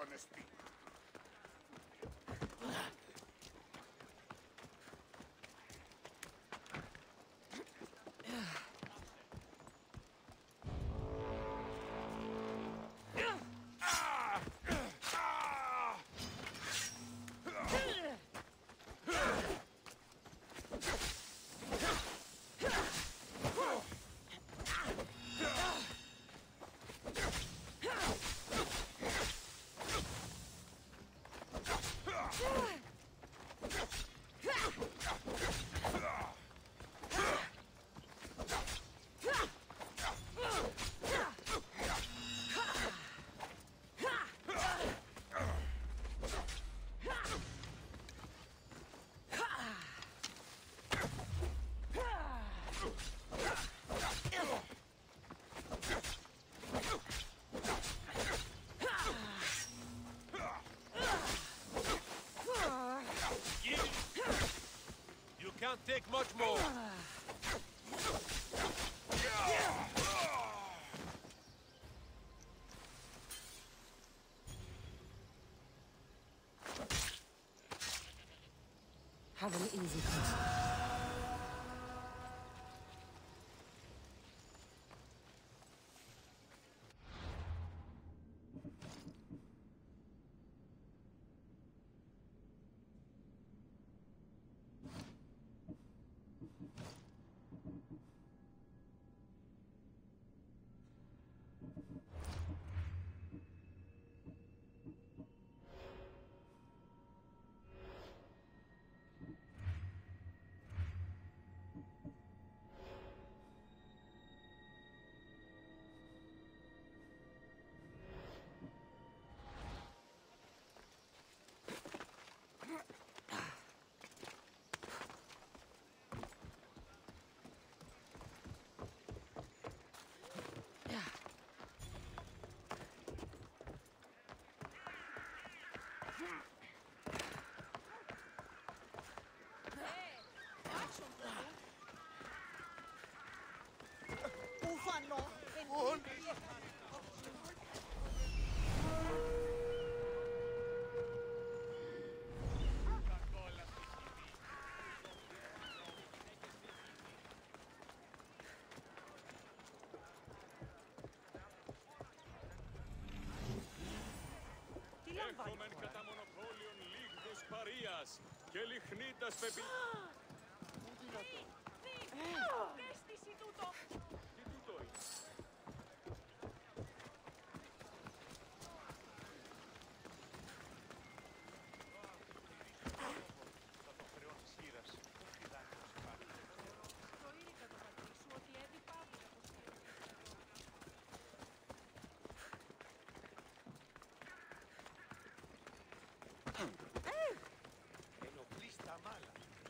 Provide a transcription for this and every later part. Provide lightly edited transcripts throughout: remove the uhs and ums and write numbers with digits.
honesty. You can't take much more. Have an easy person. Έρχομεν κατά μονοπόλιον λίγδος παρείας και λιχνίτας πεπι... Αίσθηση τούτο! Τι τούτο είναι? Θα το χρεώνεις χείρας. Όχι δάκρυος υπάρχει. Το ήρθα το πατρί σου ότι έδει πάβουλα πως Ενοχλείς τα μάλα.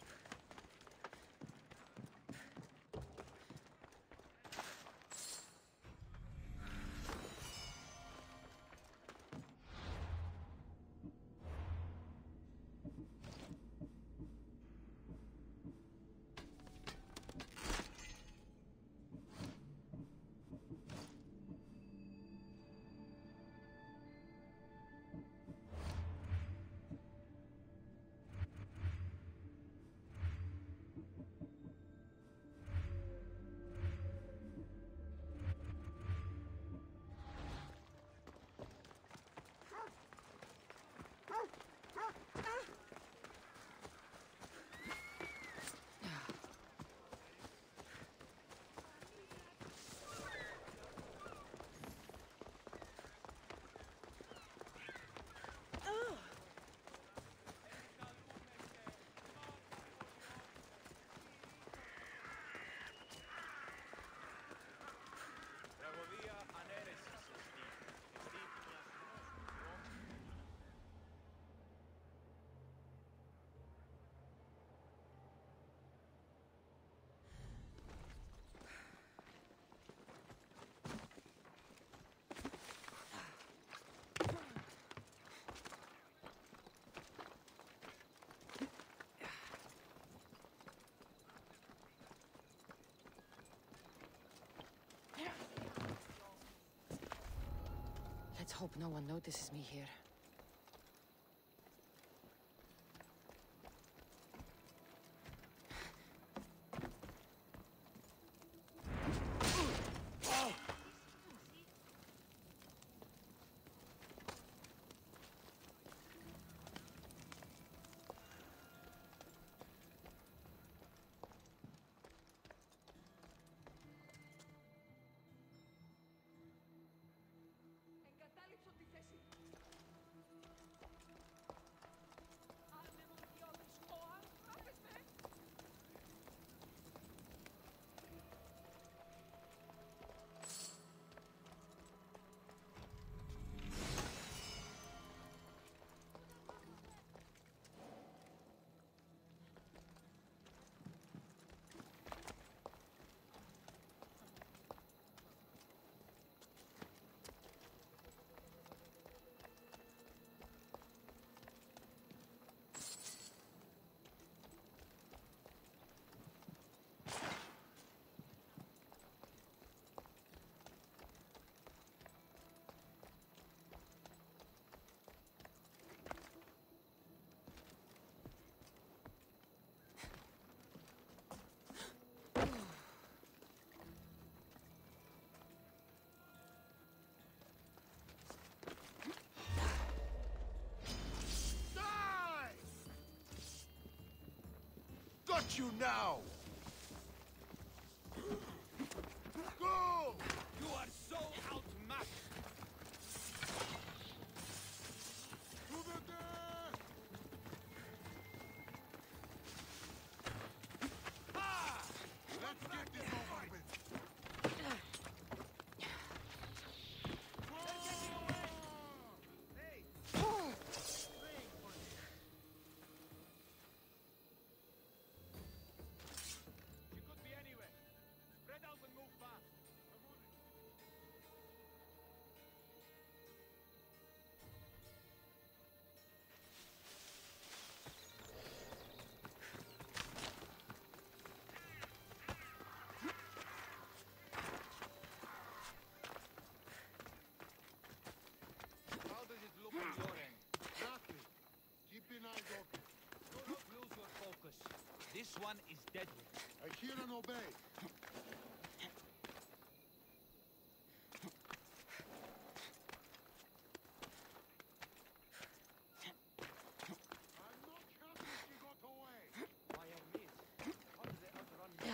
Τραγωδία ανέρεσης εστί. Εστί μιας Let's hope no one notices me here. got you now! Go! You are so outmatched! To the death! Ah! Let's get this over with. She could be anywhere. Spread out and move fast. How does it look on your end? Nothing. Keep an eye open. Do not lose your focus. This one is deadly. I hear and obey. I'm not happy she got away. By your means. How do they outrun me?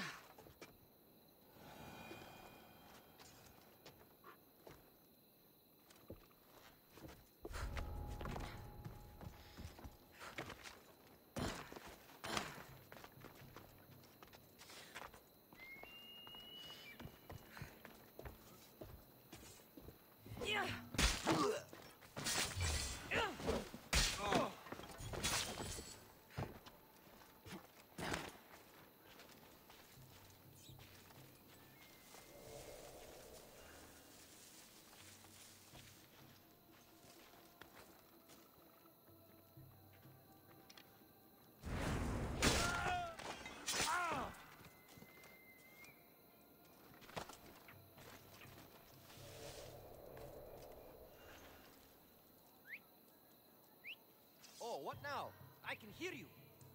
Oh, what now? I can hear you.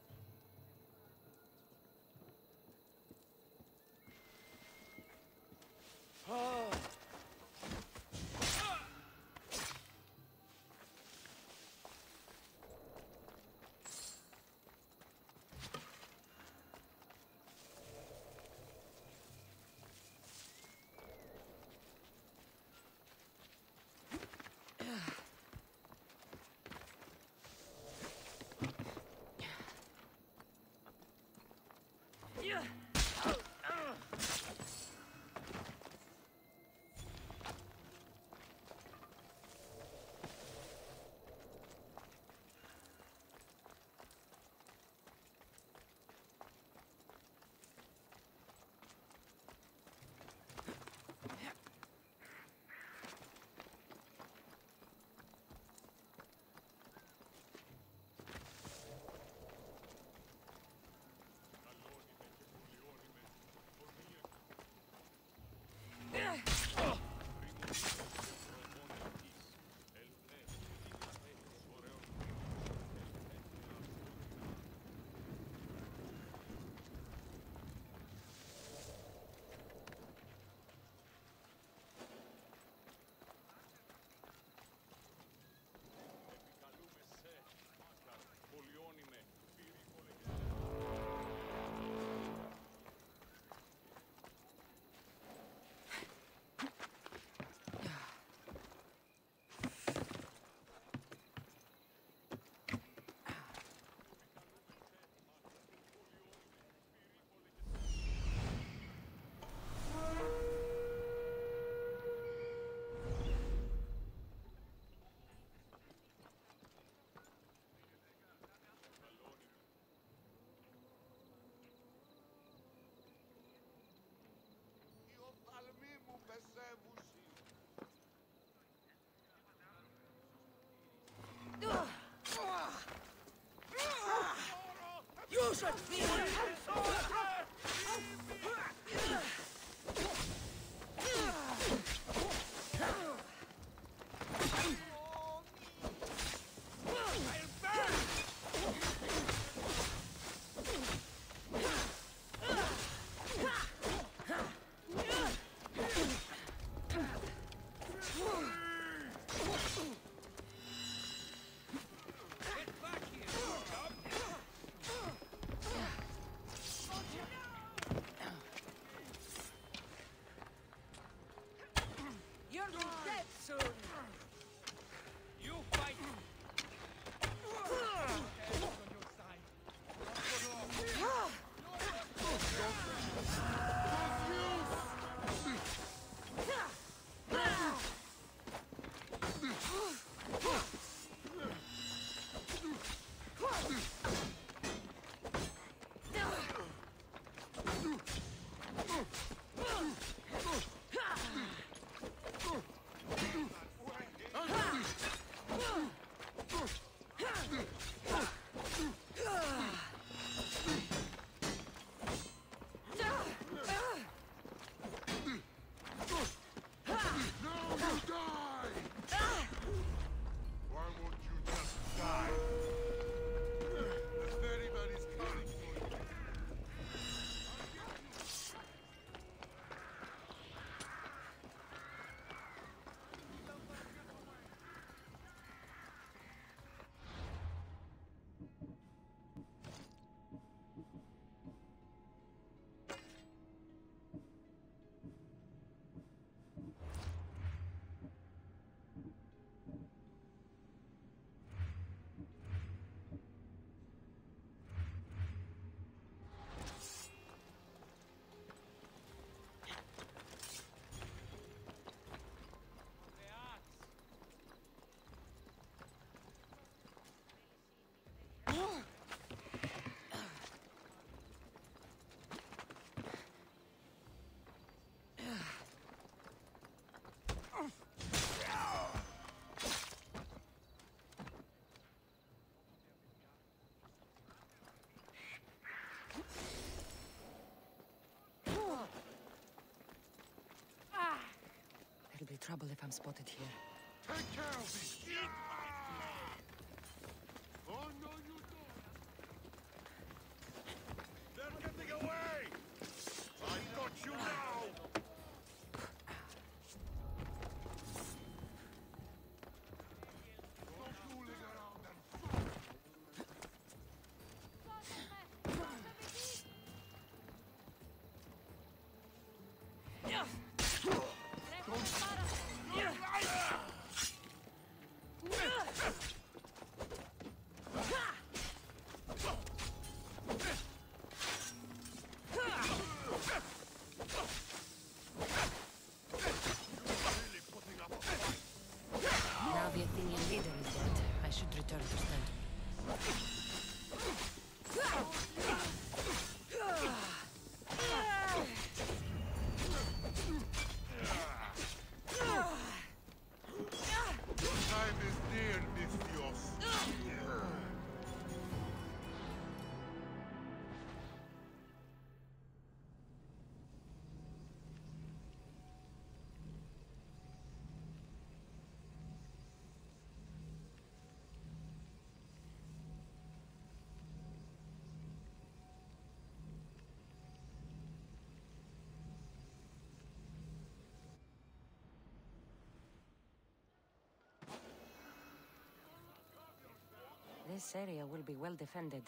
Οι οφθαλμοί μου πεσέβουσι. You should feel it! Get back here, you scum! trouble if I'm spotted here. Take care of me! Oh, no, you don't! They're getting away! I got you now! No fooling around and fight! Really putting up a fight. Now the Athenian leader is dead. I should return to Stentor. Time is near, Misthios. This area will be well defended.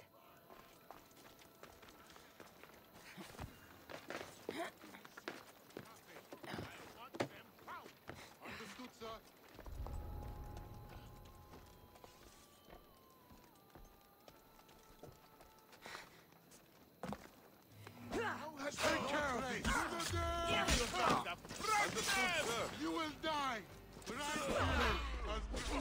Understood, sir. Take care of me! Understood, sir. You will die! Right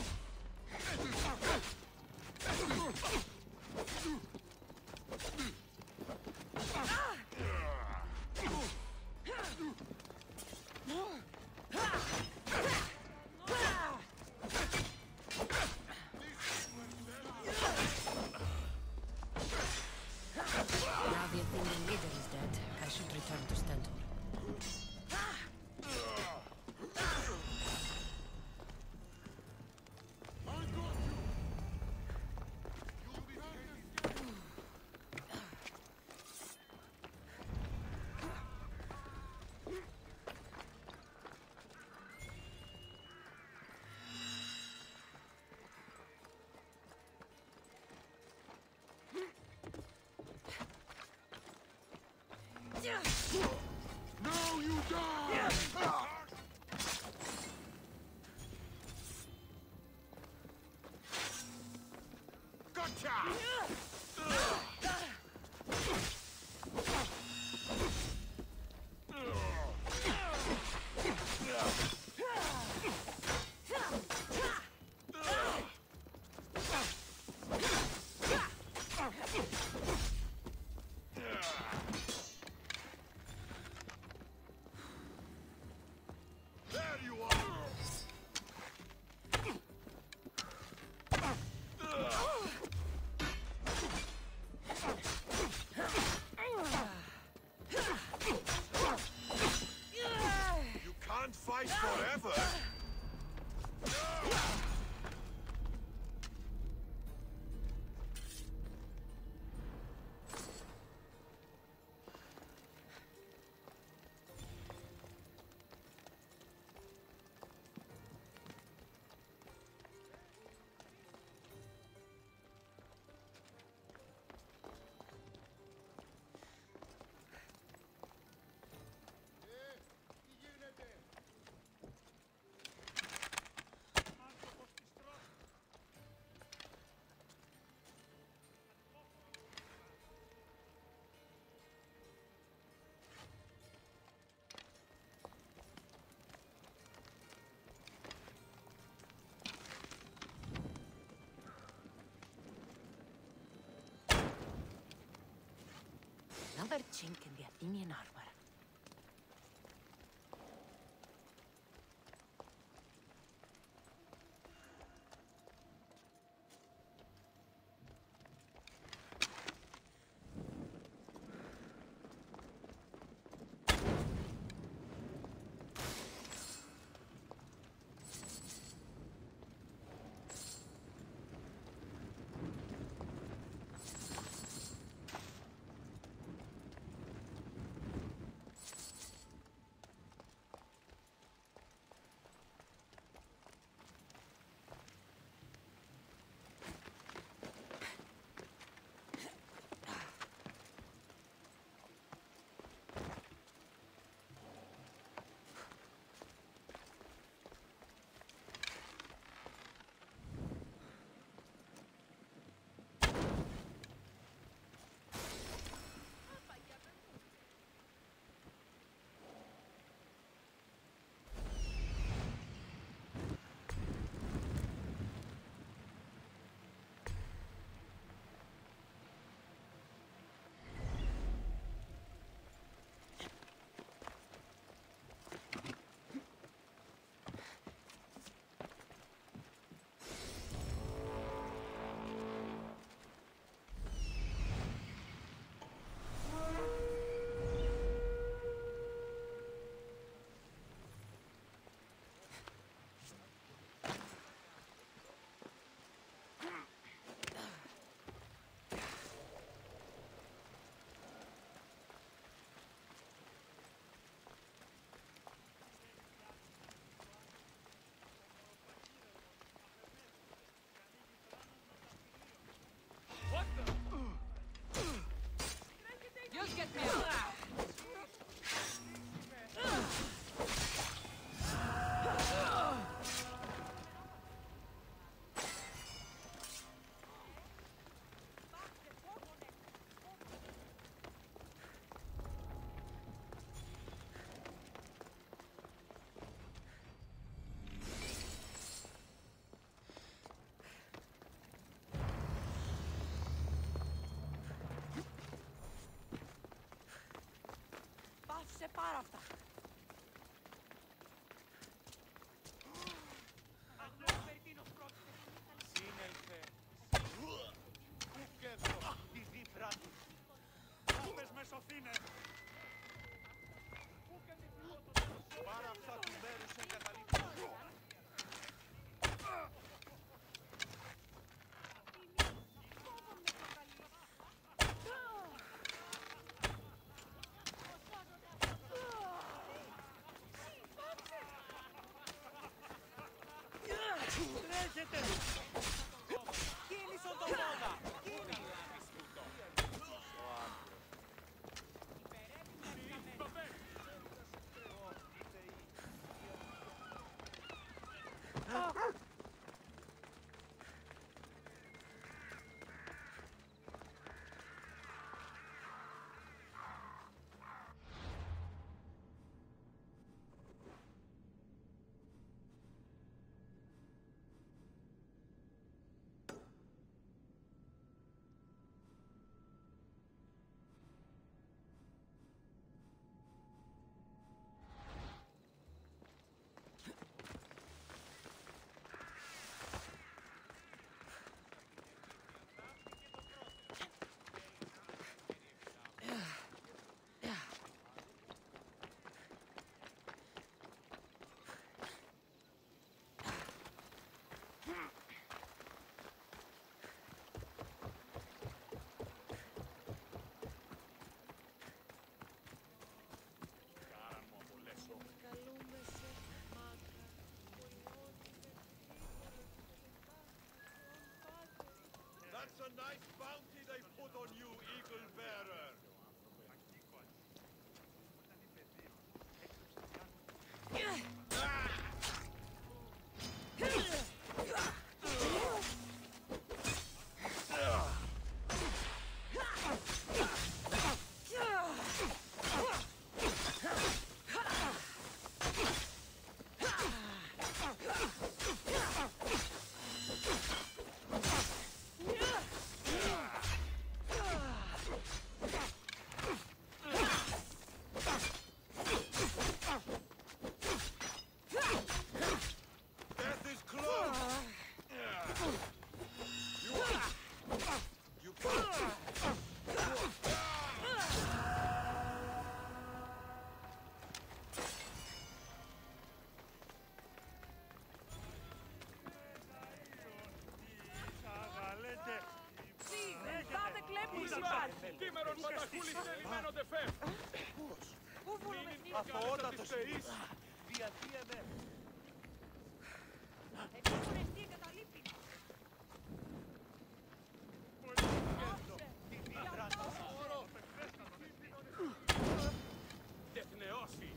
Now the Athenian leader is dead. I should return to Stentor. I got you! You'll be taken. Now you die! Gotcha! There you are! You can't fight forever! Another chink in the Athenian armor. Πάρα αυτά. Αγνός περί τίνος πρόκειται. Σύνελθε. Πού και εδώ τη δίπρα του. Κάπες με σωθήνε. Πού και τη φιλότο τέλος. Πάρα αυτά του μέρους εγκαταλείπτω. Τρέχετε! Κίνησον τον πόδα! That's a nice bounty they put on you, Eagle Bearer. Κίμερον παταχούλης τελειμένο τεφέ. Πού βουλομεθνείς. Αθωότατος θεής. Διατίαμε. Επίγονες τι εγκαταλείπει. Τη δίπρα του. Τεχνεώσει.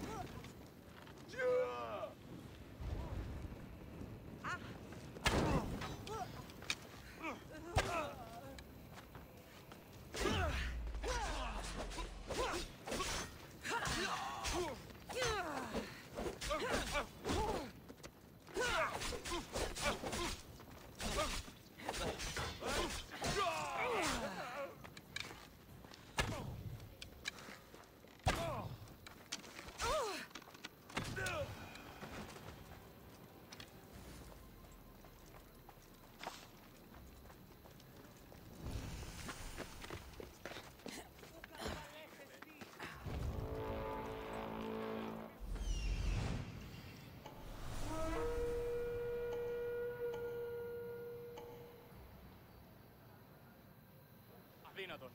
Αδύνατον.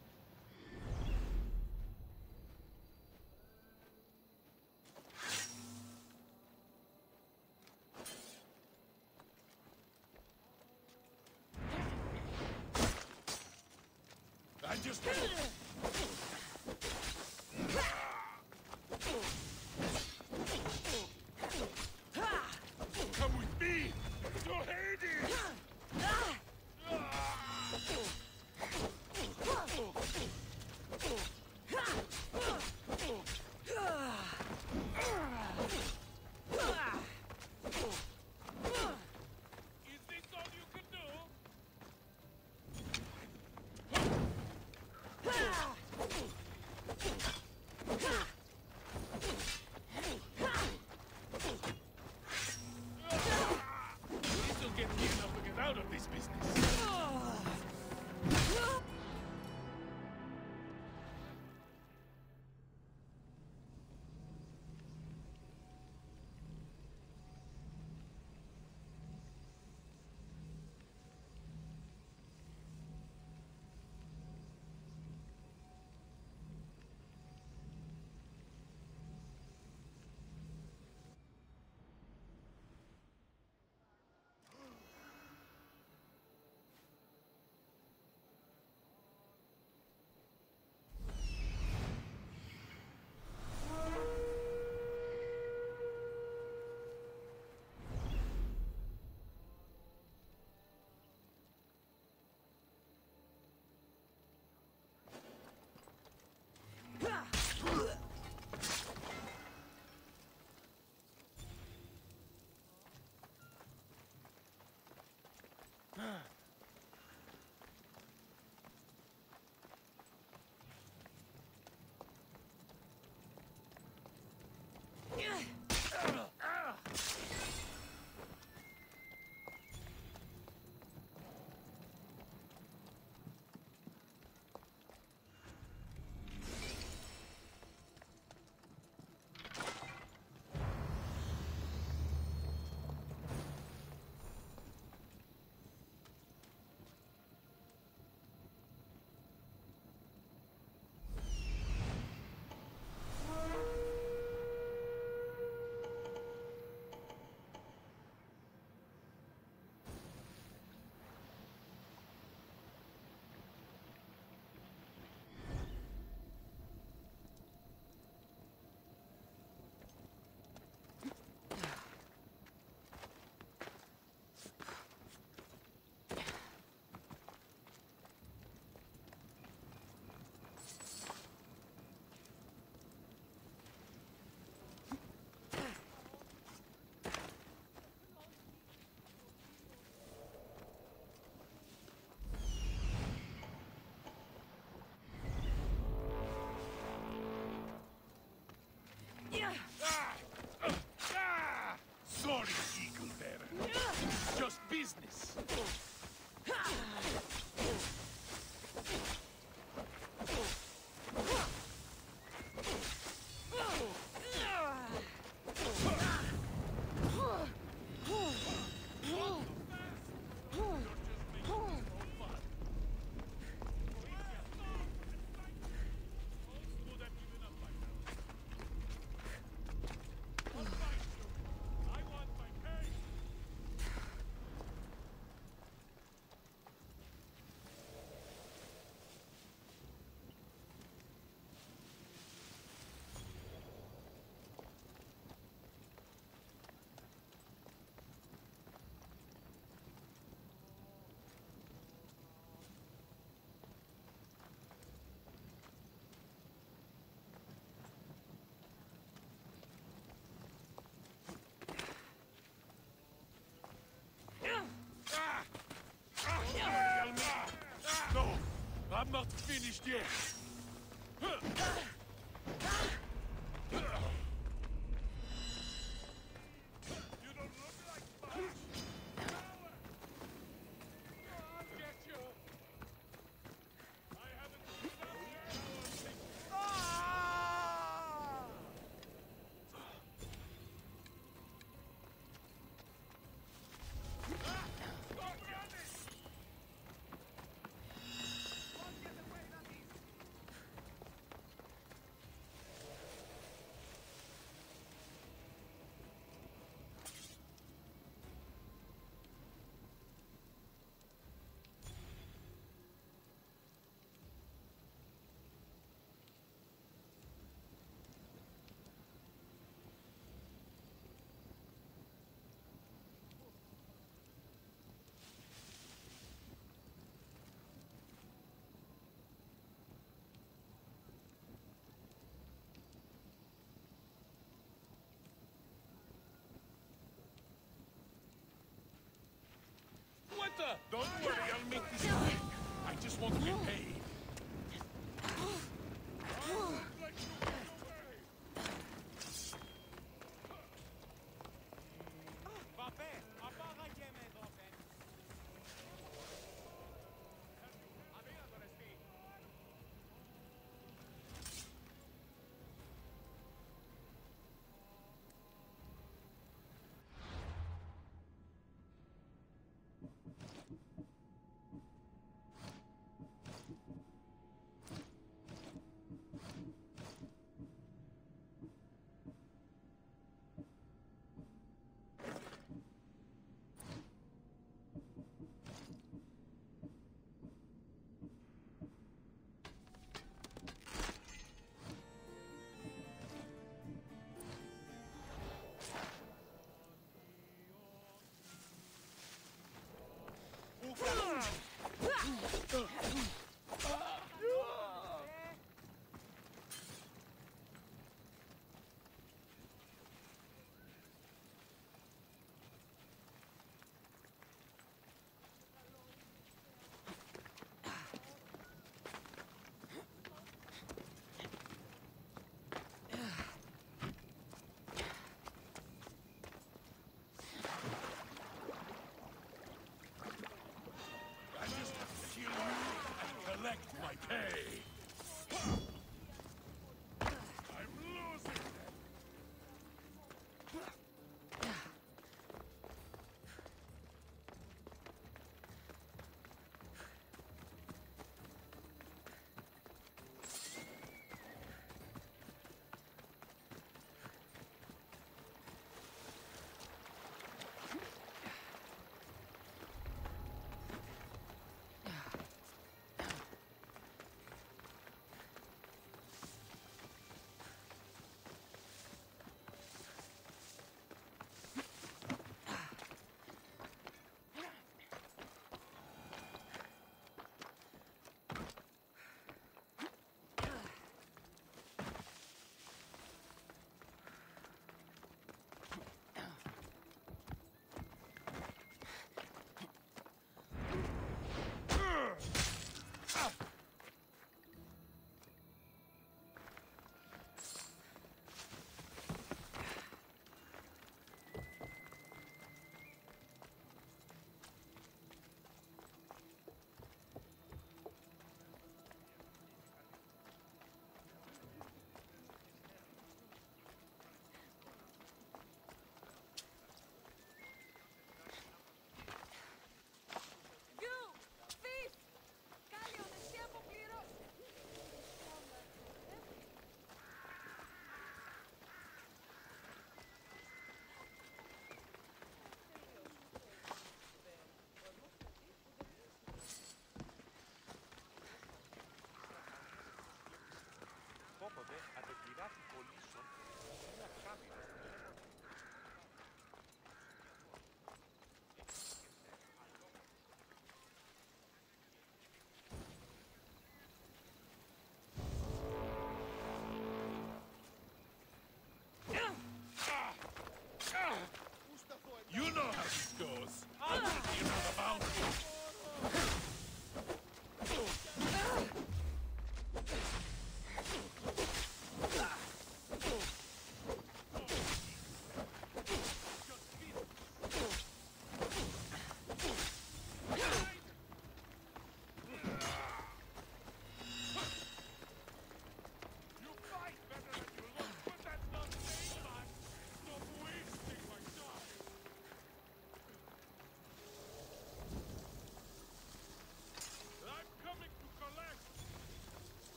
I just... Come with me! To Hades! Is this all you can do? Just business. Sorry, Eagle Bearer. Just business. No, I'm not finished yet. You don't look like much. I'll get you. I haven't seen What the? Don't worry, I'll make this quick. I just want to get paid.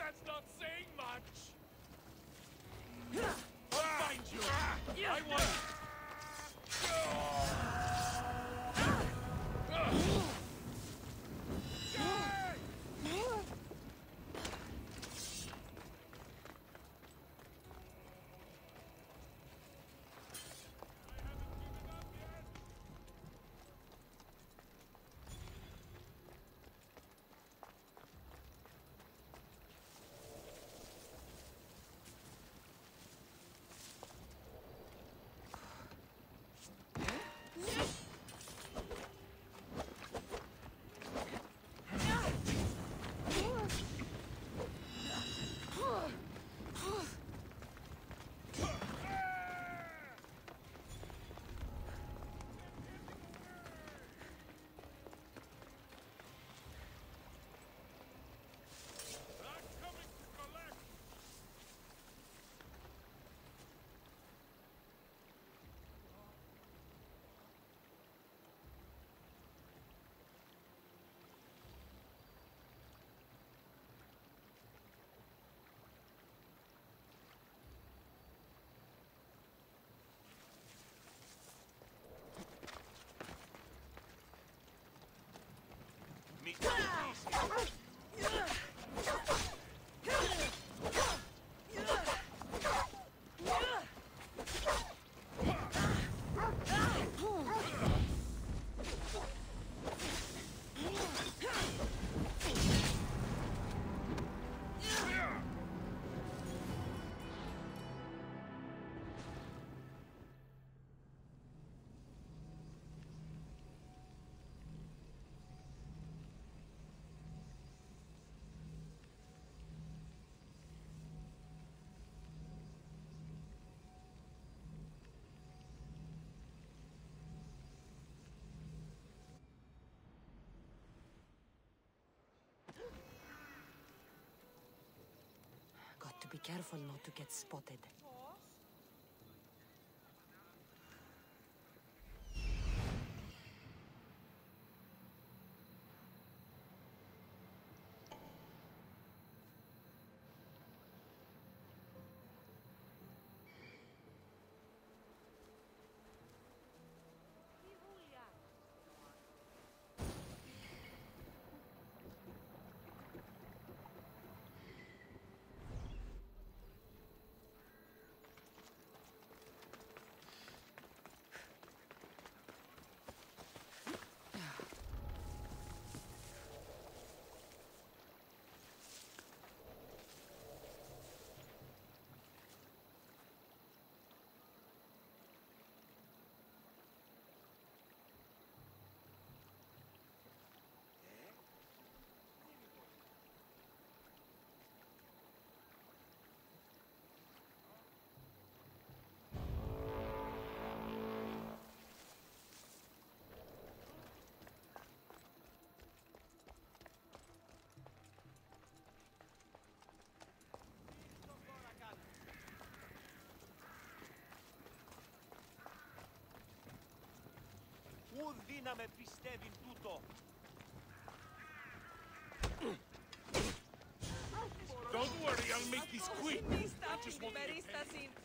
That's not saying much. I'll find you. I want. Got to be careful not to get spotted. Ου δύναμε πιστεύει τούτο. Don't worry, I'll make this quick. Μίστα I από just την want to get περίσταση. Is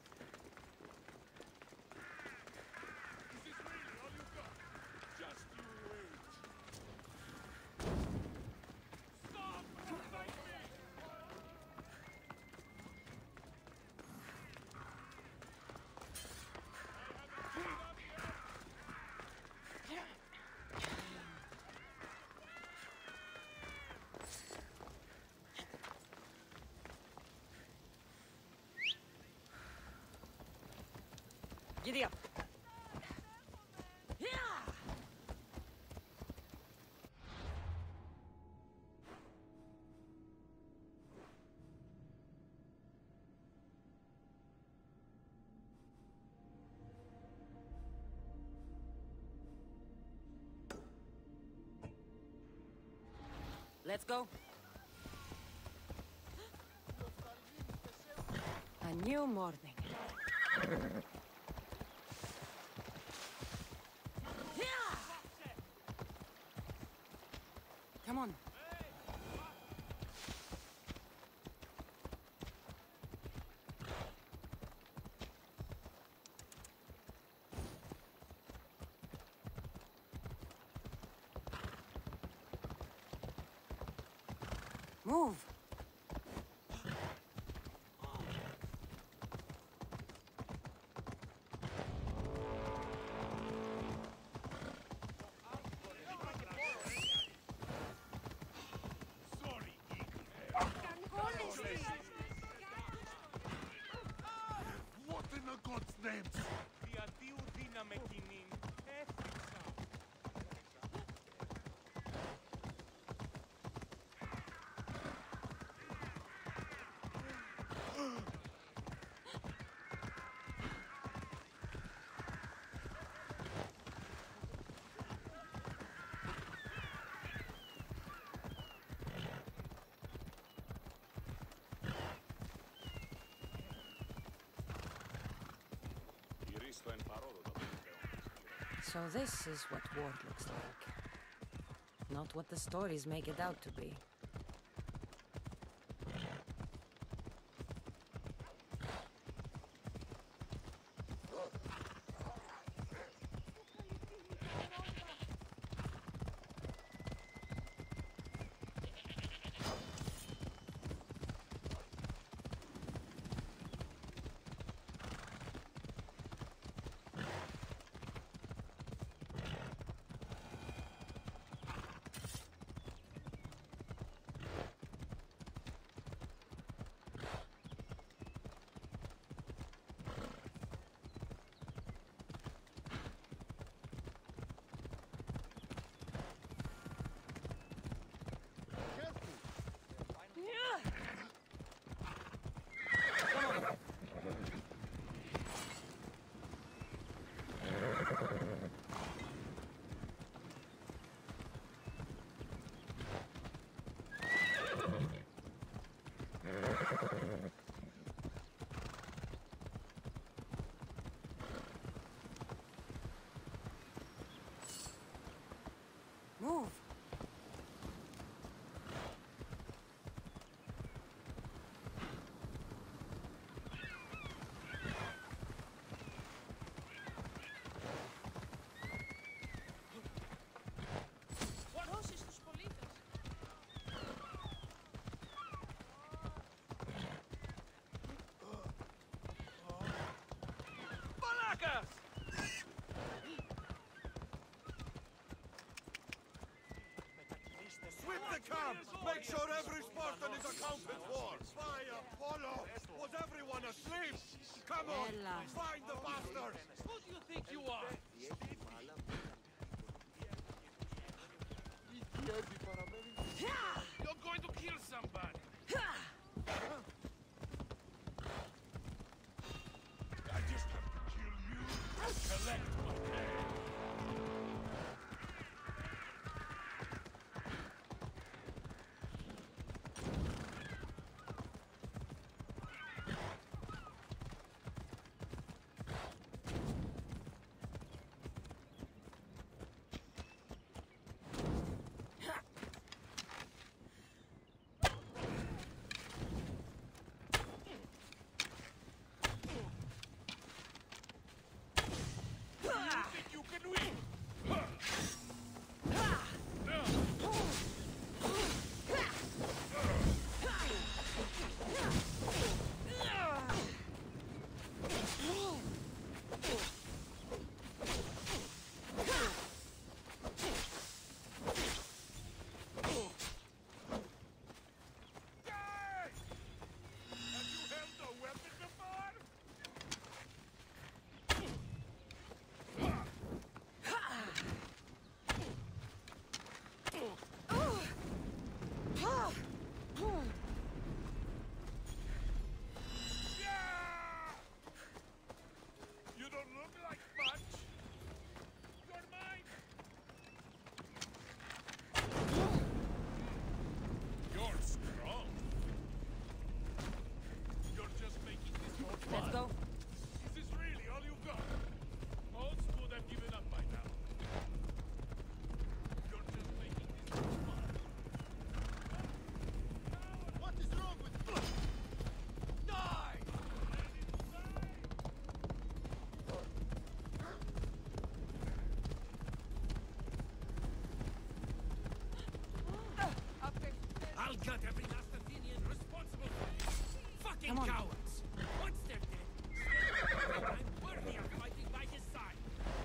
this really all you got? Just you wait. Stop! Fight me! Giddy up. Let's go. A new morning. Come on. Move! Sorry, Eagle. What in the God's name? Διατίου δύναμε κοινήν. Έφυξα. Γυρίσω εν παρόδο το So this is what war looks like. Not what the stories make it out to be. Move! Δώσει στους πολίτες. Παλάκας! Sweep the camp! Make sure every Spartan is accounted for! By Apollo! Was everyone asleep? Come on! Ella. Find the bastards! Who do you think you are? You're going to kill somebody. I just have to kill you and collect my pay. Think you can win? Have you held a weapon before? Yeah! You don't look like much. You're mine. You're strong. You're just making this more fun. Let's go. Is this really all you've got? Most would have given up by now. You're just making this more fun. What is wrong with you? Die! I'll cut every last Come on. cowards. Once they're dead, I'm worthy of fighting by his side.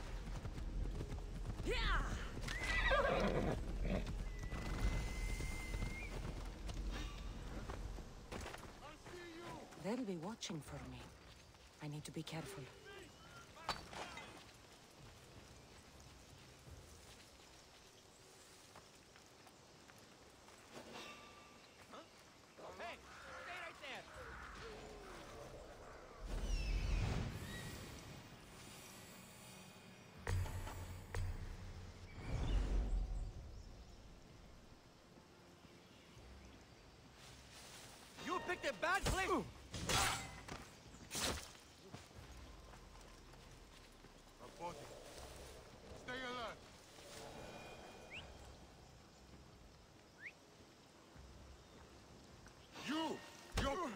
They'll be watching for me. I need to be careful. Hey, stay right there. You picked a bad place! Rapporti. Stay alert. You're...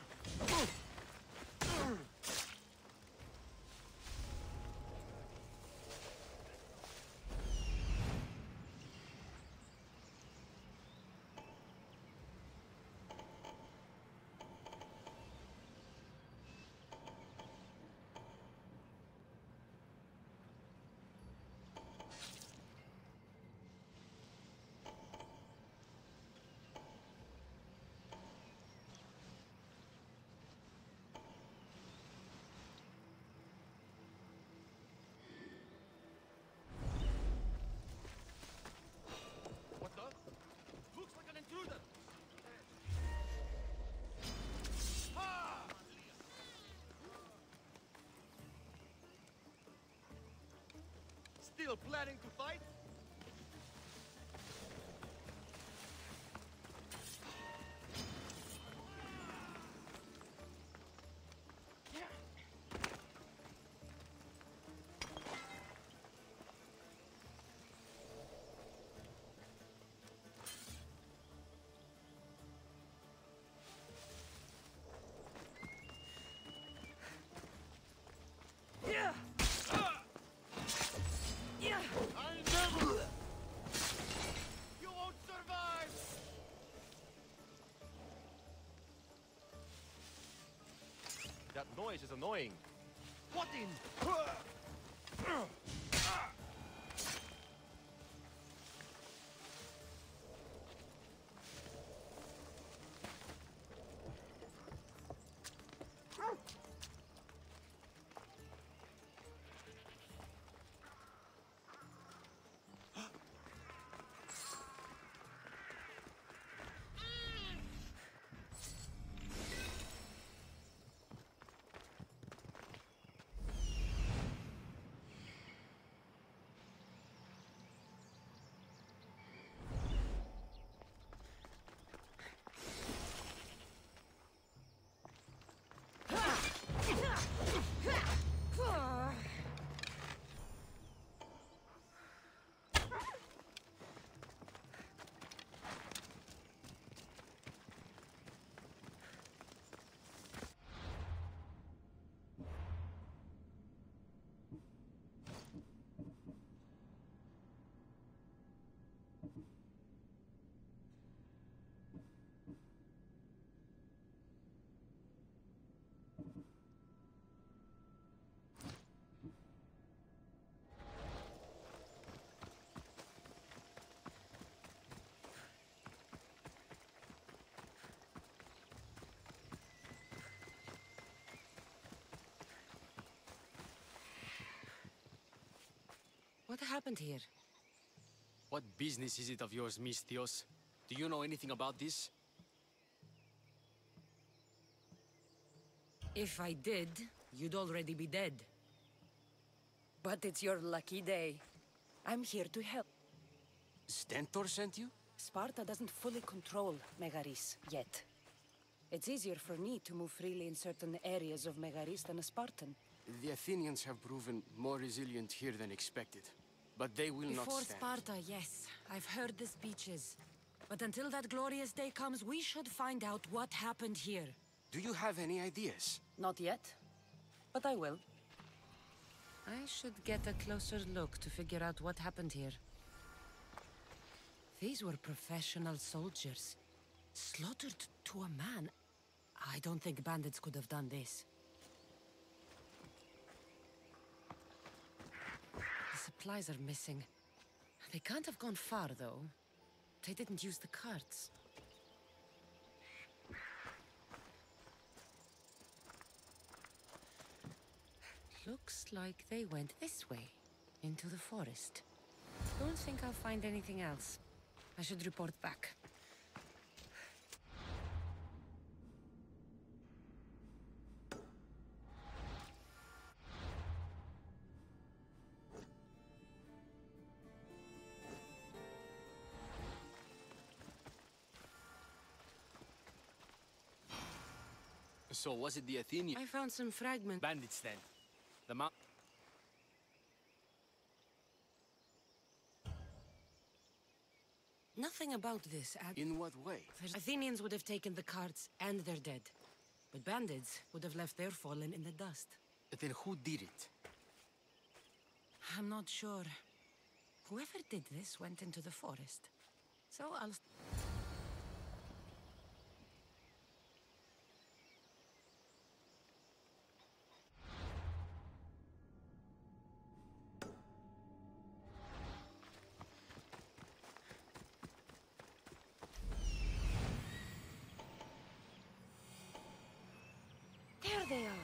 What the? Looks like an intruder! Ah! Still planning to fight? I never... You won't survive! That noise is annoying. What in... What happened here? What business is it of yours, Misthios? Do you know anything about this? If I did, you'd already be dead. But it's your lucky day. I'm here to help. Stentor sent you? Sparta doesn't fully control Megaris yet. It's easier for me to move freely in certain areas of Megaris than a Spartan. The Athenians have proven more resilient here than expected. But they will not Before stand. Sparta, yes. I've heard the speeches. But until that glorious day comes, we should find out what happened here. Do you have any ideas? Not yet. But I will. I should get a closer look to figure out what happened here. These were professional soldiers. Slaughtered to a man. I don't think bandits could have done this. The supplies are missing. They can't have gone far, though. They didn't use the carts. Looks like they went this way, into the forest. Don't think I'll find anything else. I should report back. So was it the Athenian I found some fragments. bandits then? The mount. Nothing about this. In what way? Athenians would have taken the carts and their dead. But bandits would have left their fallen in the dust. Then who did it? I'm not sure. Whoever did this went into the forest. So I'll... There they are.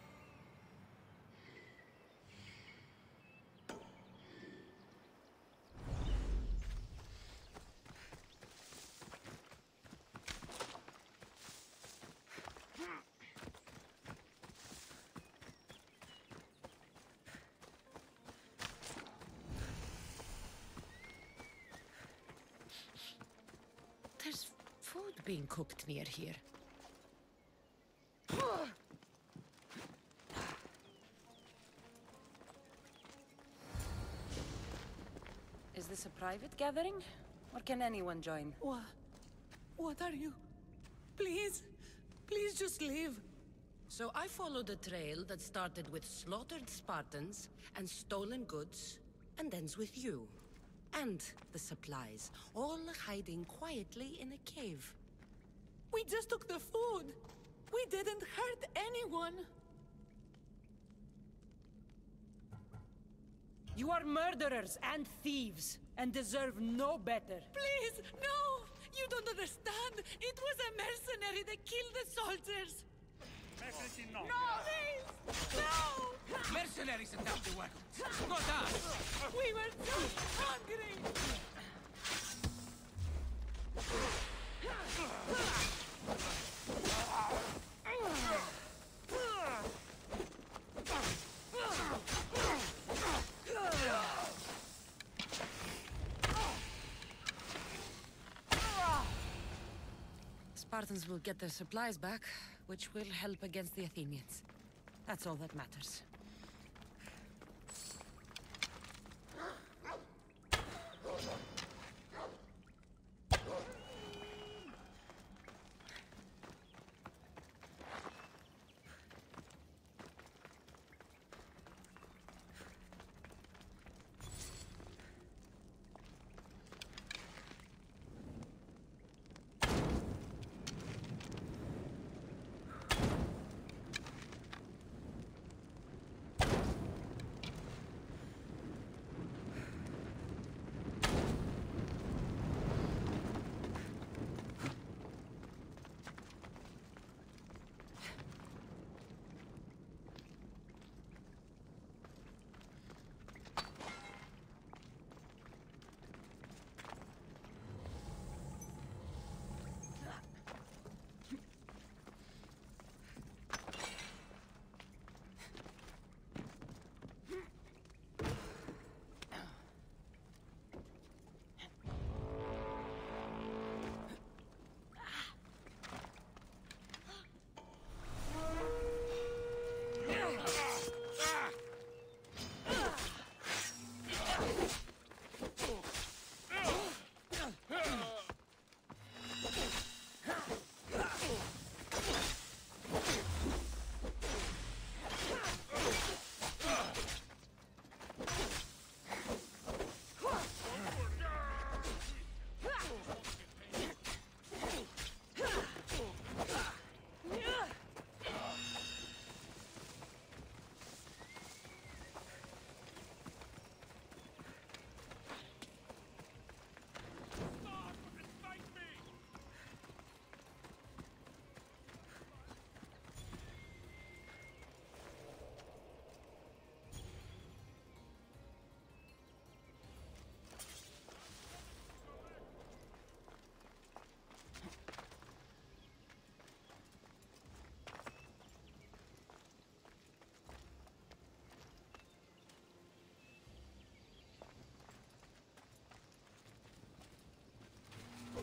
There's food being cooked near here. Is this a private gathering? Or can anyone join? What are you? Please, please just leave. So I followed a trail that started with slaughtered Spartans and stolen goods, and ends with you. And the supplies, all hiding quietly in a cave. We just took the food. We didn't hurt anyone. You are murderers and thieves, and deserve no better. Please, no! You don't understand. It was a mercenary that killed the soldiers. Message no. Please, no! Mercenaries attacked the wagons. Not us. We were just hungry. Spartans will get their supplies back, which will help against the Athenians. That's all that matters.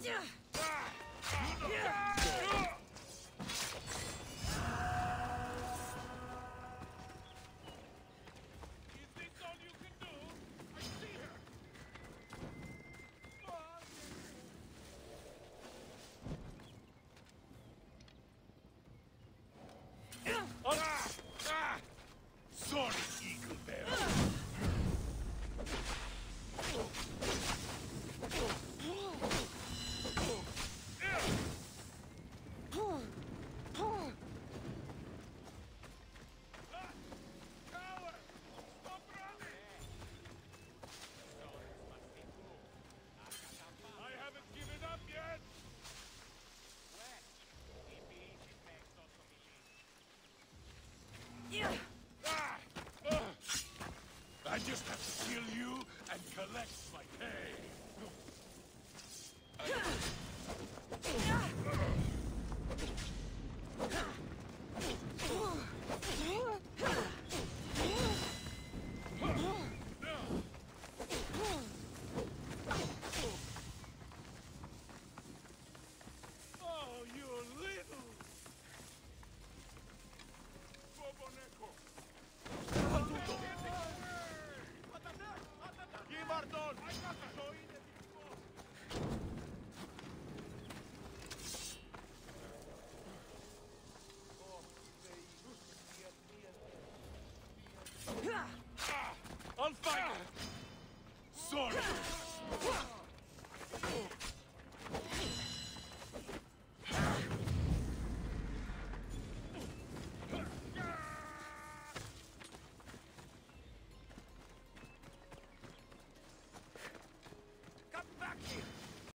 Ugh!